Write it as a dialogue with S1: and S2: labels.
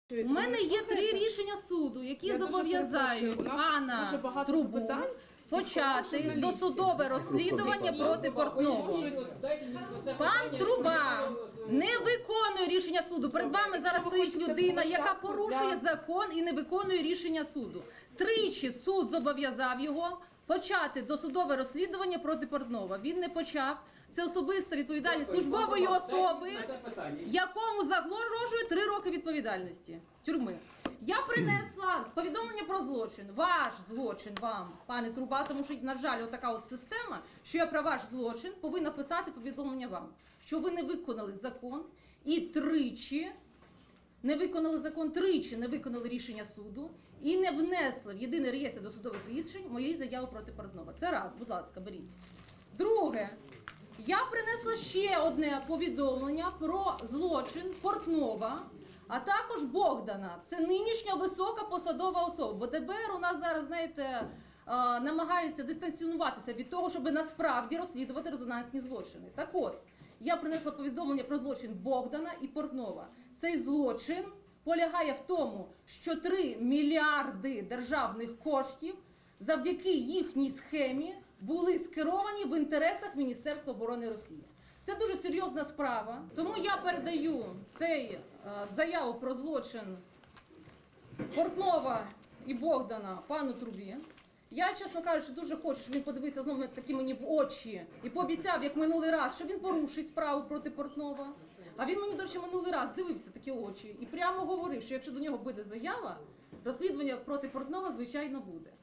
S1: У мене є 3 рішення суду, які зобов'язають пана Трубу почати досудове розслідування проти Портнового. Пан Труба не виконує рішення суду. Перед вами зараз стоїть людина, яка порушує закон і не виконує рішення суду. Тричі суд зобов'язав його почати досудове розслідування проти Портнова. Він не почав. Це особиста відповідальність службової особи, якому загрожує 3 роки відповідальності тюрми. Я принесла повідомлення про злочин. Ваш злочин вам, пане Труба, тому що, на жаль, отака от система, що я про ваш злочин повинна писати повідомлення вам, що ви не виконали закон і тричі не виконали рішення суду і не внесли в єдиний реєстр досудових рішень моєї заяви проти Портнова. Це раз, будь ласка, беріть. Друге, я принесла ще одне повідомлення про злочин Портнова, а також Богдана. Це нинішня висока посадова особа. Бо ДБР у нас зараз, знаєте, намагається дистанціонуватися від того, щоб насправді розслідувати резонансні злочини. Так от, я принесла повідомлення про злочин Богдана і Портнова. Цей злочин полягає в тому, що 3 мільярди державних коштів завдяки їхній схемі були скеровані в інтересах Міністерства оборони Росії. Це дуже серйозна справа, тому я передаю цей заяву про злочин Портнова і Богдана пану Трубі. Я, чесно кажучи, дуже хочу, щоб він подивився знову такі мені в очі і пообіцяв, як минулий раз, що він порушить справу проти Портнова. А він мені, до речі, минулий раз дивився такі очі і прямо говорив, що якщо до нього буде заява, розслідування проти Портнова, звичайно, буде.